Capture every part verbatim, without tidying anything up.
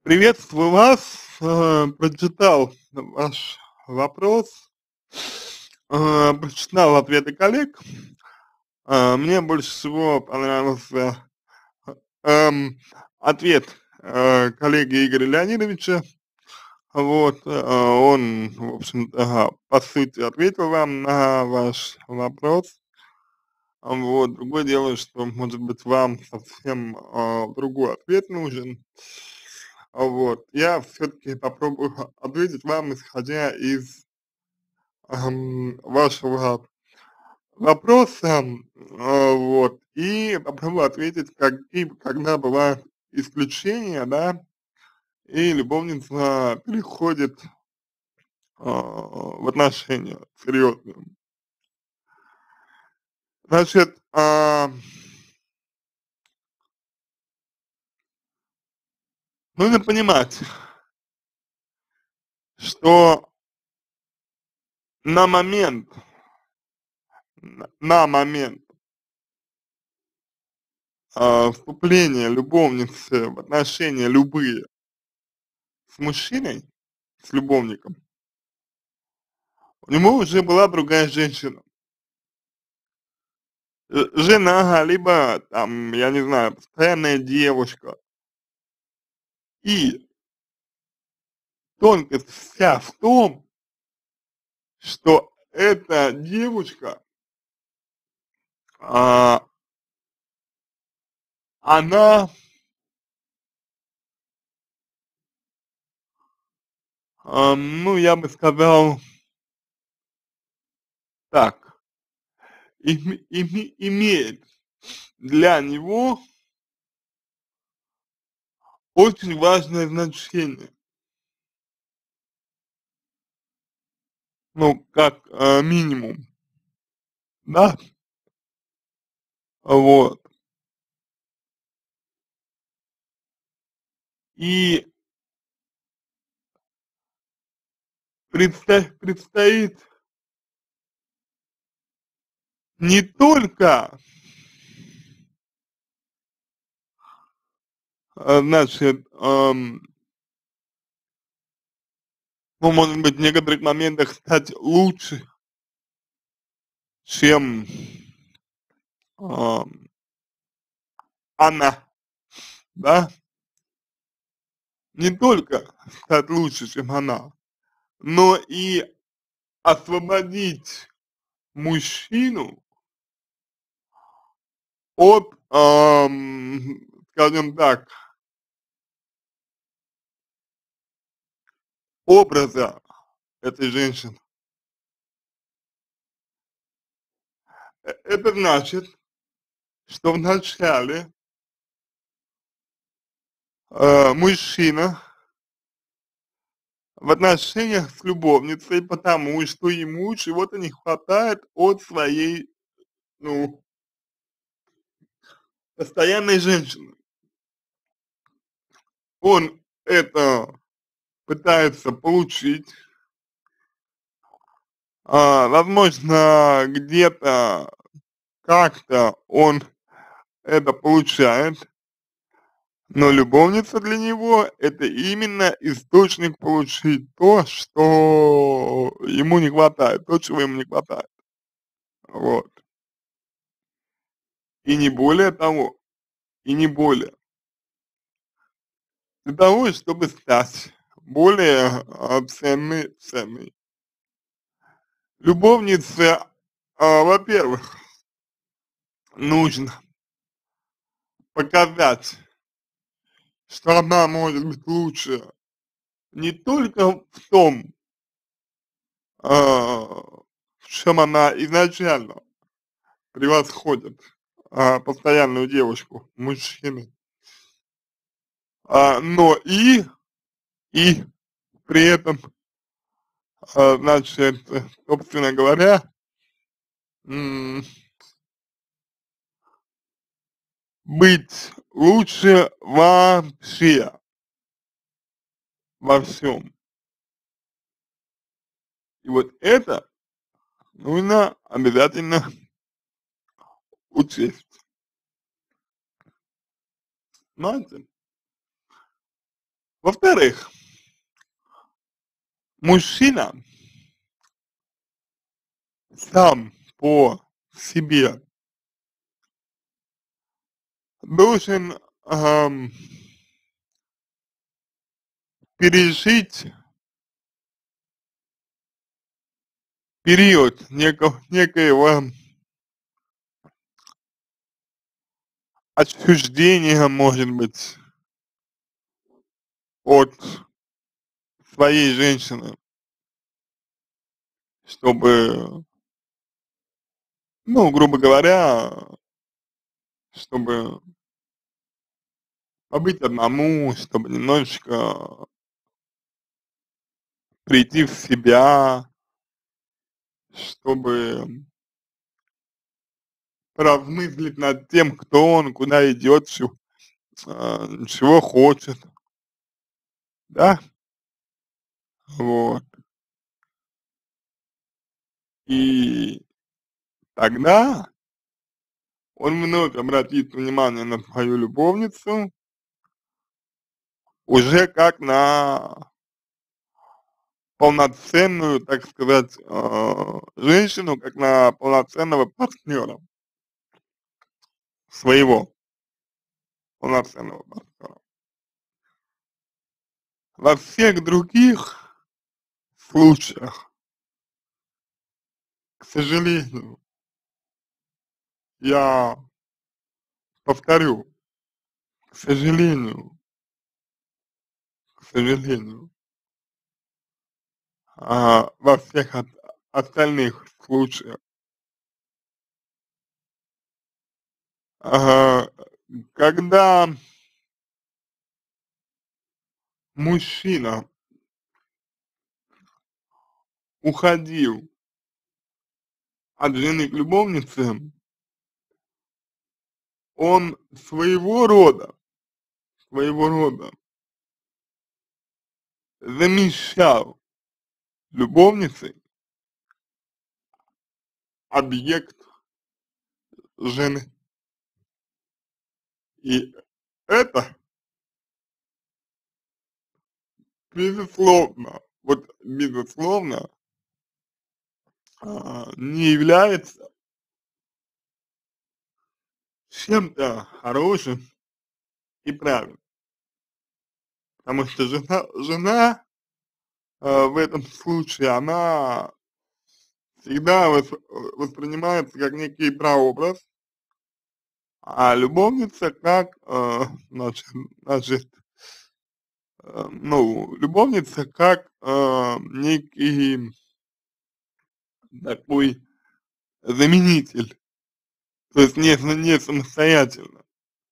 Приветствую вас. Э, прочитал ваш вопрос, э, прочитал ответы коллег. Э, мне больше всего понравился, эм, ответ, э, коллеги Игоря Леонидовича. Вот, э, он, в общем-то, по сути ответил вам на ваш вопрос. Вот, другое дело, что, может быть, вам совсем, э, другой ответ нужен. Вот, я все-таки попробую ответить вам, исходя из ам, вашего вопроса, а, вот, и попробую ответить, какие, когда бывают исключения, да, и любовница переходит а, в отношения серьезные. Значит, а, нужно понимать, что на момент, на, на момент а, вступления любовницы в отношения любые с мужчиной, с любовником, у него уже была другая женщина. Э, Жена, либо там, я не знаю, постоянная девушка. И тонкость вся в том, что эта девушка, а, она, а, ну, я бы сказал так, име- име- имеет для него очень важное значение. Ну, как а, минимум, да, вот. И предста- предстоит не только, а, значит, ам, ну, может быть, в некоторых моментах стать лучше, чем ам, она, да, не только стать лучше, чем она, но и освободить мужчину от, ам, скажем так, образа этой женщины. Э, Это значит, что вначале э, мужчина в отношениях с любовницей, потому что ему чего-то не хватает от своей, ну, постоянной женщины. Он это пытается получить, а, возможно, где-то как-то он это получает, но любовница для него — это именно источник получить то, что ему не хватает, то, чего ему не хватает. Вот. И не более того, и не более. Для того, чтобы стать более а, ценной, ценной любовнице, а, во-первых, нужно показать, что она может быть лучше не только в том, а, в чем она изначально превосходит а, постоянную девушку, мужчины, а, но и, и при этом, а, значит, собственно говоря, м, быть лучше вообще во всем. И вот это нужно обязательно учесть. Знаете, Во-вторых, мужчина сам по себе должен, ам, пережить период неко некоего отчуждения, может быть, от своей женщины, чтобы, ну, грубо говоря, чтобы побыть одному, чтобы немножечко прийти в себя, чтобы поразмыслить над тем, кто он, куда идет, чё а, чего хочет, да, вот. И тогда он вновь обратит внимание на свою любовницу уже как на полноценную, так сказать, а, женщину, как на полноценного партнера своего полноценного партнера. Во всех других случаях, к сожалению, я повторю, к сожалению, к сожалению, а, во всех от остальных случаях, ага, когда мужчина уходил от жены к любовнице, он своего рода, своего рода замещал любовницей объект жены. И это, безусловно, вот безусловно, а, не является чем-то хорошим и правильным. Потому что жена жена, а, в этом случае, она всегда вос воспринимается как некий прообраз, а любовница как, а, значит значит, э, ну, любовница как, а, некий такой заменитель, то есть не не самостоятельно.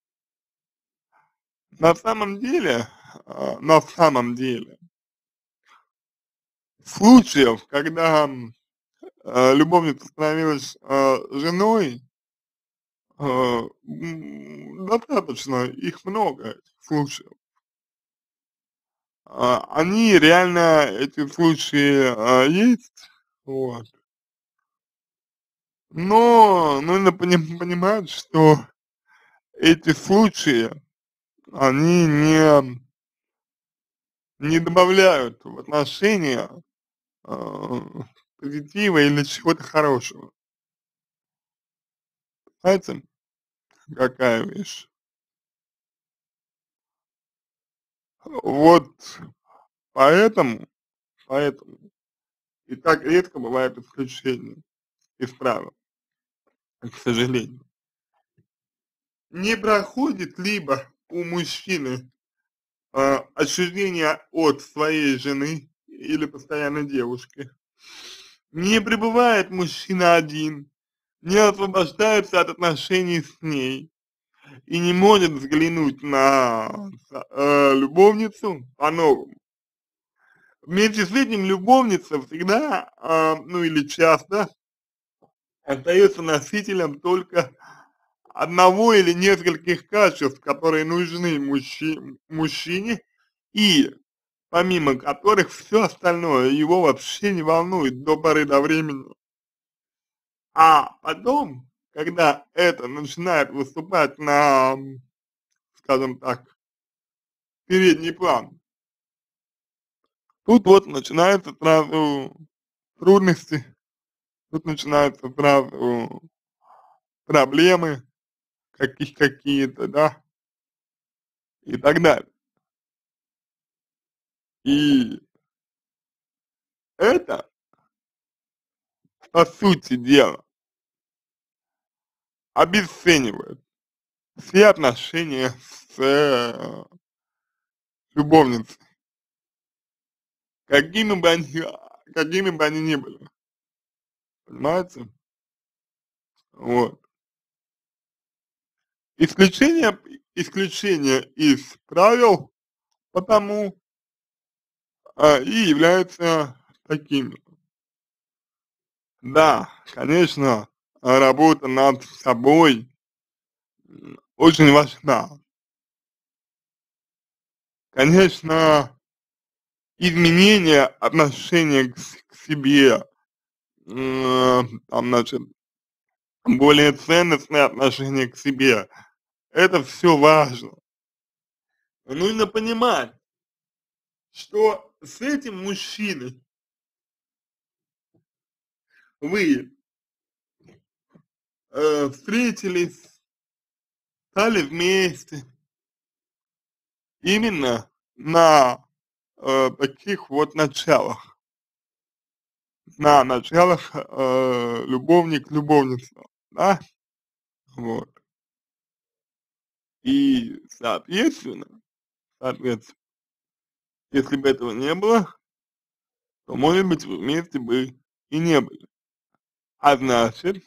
На самом деле, а, на самом деле, случаев, когда, а, любовница становилась, а, женой, а, м, достаточно, их много, этих случаев. А, они реально, эти случаи, а, есть, вот. Но нужно пони понимать, что эти случаи, они не не добавляют в отношения, а, позитива или чего-то хорошего. Понимаете, какая вещь? Вот поэтому поэтому и так редко бывает исключения из правил, к сожалению. Не проходит либо у мужчины, а, отчуждение от своей жены или постоянной девушки, не пребывает мужчина один, не освобождается от отношений с ней и не может взглянуть на, э, любовницу по-новому. Вместе с этим любовница всегда, а, ну или часто остается носителем только одного или нескольких качеств, которые нужны мужчи мужчине, и помимо которых все остальное его вообще не волнует до поры до времени. А потом, когда это начинает выступать на, скажем так, передний план, Тут вот начинаются сразу трудности, тут начинаются сразу проблемы каких какие-то, да, и так далее. И это, по сути дела, обесценивает все отношения с э, любовницей, какими бы они, какими бы они ни были, понимаете? Вот. Исключение, исключение из правил потому а, и являются такими. Да, конечно, а, работа над собой м, очень важна. Конечно, изменение отношения к, с- к себе, м, там, значит, более ценностное отношение к себе, это все важно. Но нужно понимать, что с этим мужчиной вы э, встретились, стали вместе именно на э, таких вот началах, на началах э, любовник-любовница, да, вот. И, соответственно, соответственно, если бы этого не было, то, может быть, вы вместе бы и не были. А значит,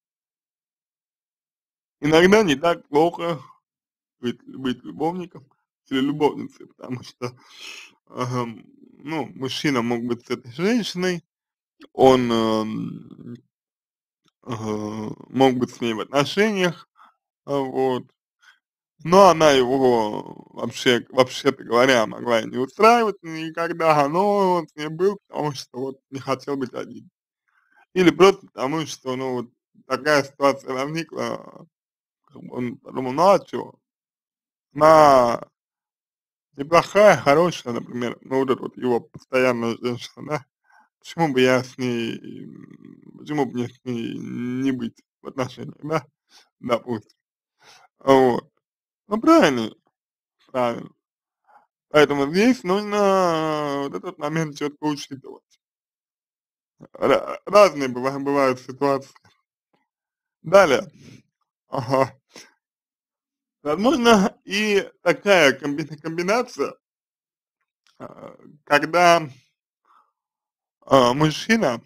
иногда не так плохо быть, быть любовником или любовницей, потому что, ам, ну, мужчина мог быть с этой женщиной, он ам, ага, мог быть с ней в отношениях, а, вот, но она его вообще, вообще-то говоря, могла и не устраивать никогда, но он с ней был, потому что вот не хотел быть один. Или просто потому, что, ну, вот такая ситуация возникла, как бы он подумал, ну а чё, она неплохая, хорошая, например, ну вот эта вот его постоянная женщина, да, почему бы я с ней, м, почему бы мне с ней не быть в отношениях, да, допустим, вот. Ну правильно, правильно. Поэтому здесь нужно вот этот момент четко учитывать. Ра- разные быва- бывают ситуации. Далее, ага, возможно и такая комби- комбинация, а, когда а, мужчина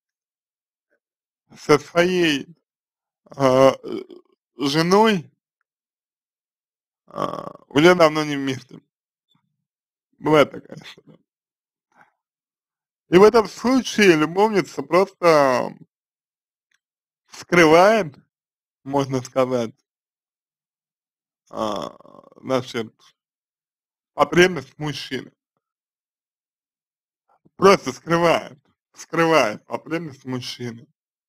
со своей а, э, женой а, уже давно не вместе. Бывает такая история. И в этом случае любовница просто скрывает, можно сказать, а, значит, потребность мужчины. Просто скрывает, скрывает потребность мужчины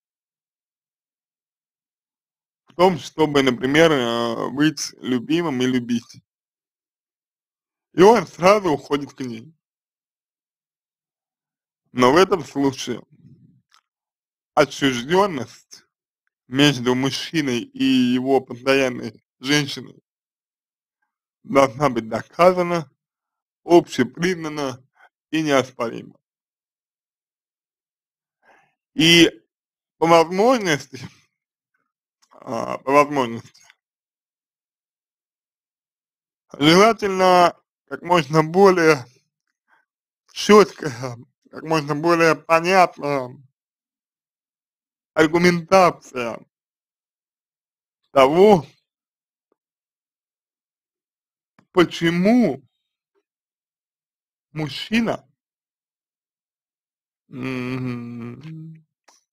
в том, чтобы, например, э, быть любимым и любить. И он сразу уходит к ней. Но в этом случае отчужденность между мужчиной и его постоянной женщиной должна быть доказана, общепризнана и неоспорима. И по возможности, а, по возможности, желательно как можно более четкая, как можно более понятная аргументация того, почему мужчина м,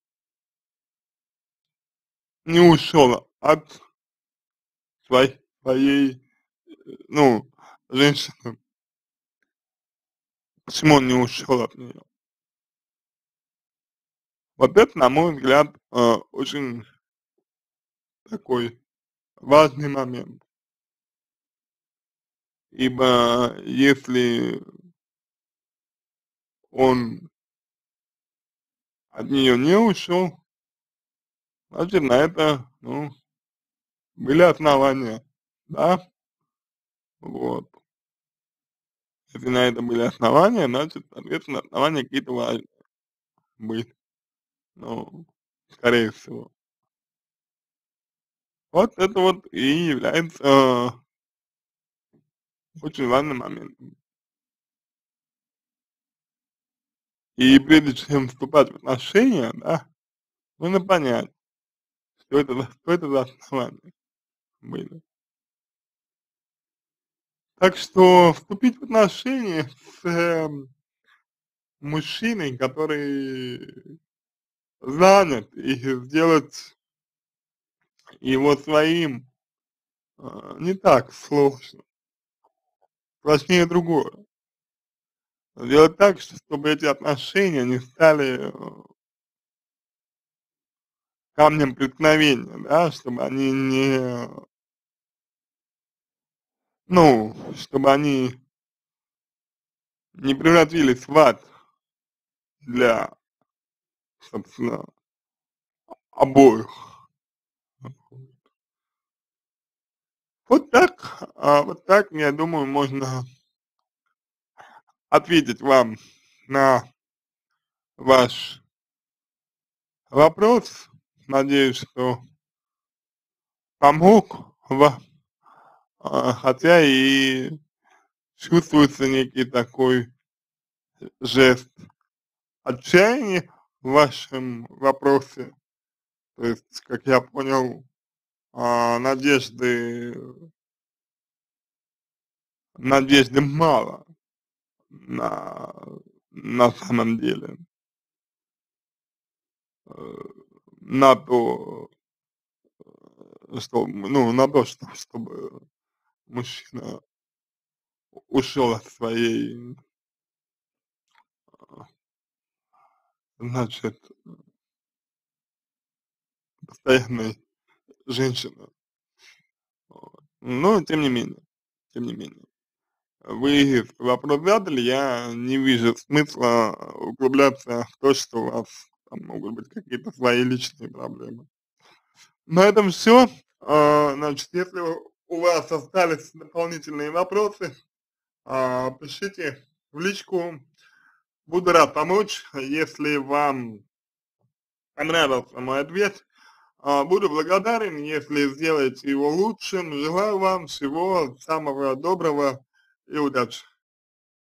не ушел от своей, своей, ну, женщины, почему он не ушел от нее. Вот это, на мой взгляд, э, очень такой важный момент. Ибо если он от нее не ушел, значит, на это, ну, были основания, да, вот. Если на это были основания, значит, соответственно, основания какие-то важные были, ну, скорее всего. Вот это вот и является э, очень важным моментом. И прежде чем вступать в отношения, да, нужно понять, что это за, что это за основания были. Так что вступить в отношения с э, мужчиной, который занят, и сделать его своим э, не так сложно. Сложнее другое. Сделать так, что- чтобы эти отношения не стали э, камнем преткновения, да, чтобы они не, ну, чтобы они не превратились в ад для, собственно, обоих. Вот так, а, вот так, я думаю, можно ответить вам на ваш вопрос. Надеюсь, что помог вам, а, хотя и чувствуется некий такой жест отчаяния в вашем вопросе. То есть, как я понял, а, надежды, надежды мало на, на самом деле э, на то, что, ну, на то, что, чтобы мужчина ушел от своей, а, значит, постоянной женщины. Вот. Но тем не менее, тем не менее. Вы вопрос задали, я не вижу смысла углубляться в то, что у вас там могут быть какие-то свои личные проблемы. На этом все. Значит, если у вас остались дополнительные вопросы, а, пишите в личку, буду рад помочь. Если вам понравился мой ответ, а, буду благодарен, если сделаете его лучшим. Желаю вам всего самого доброго и удачи.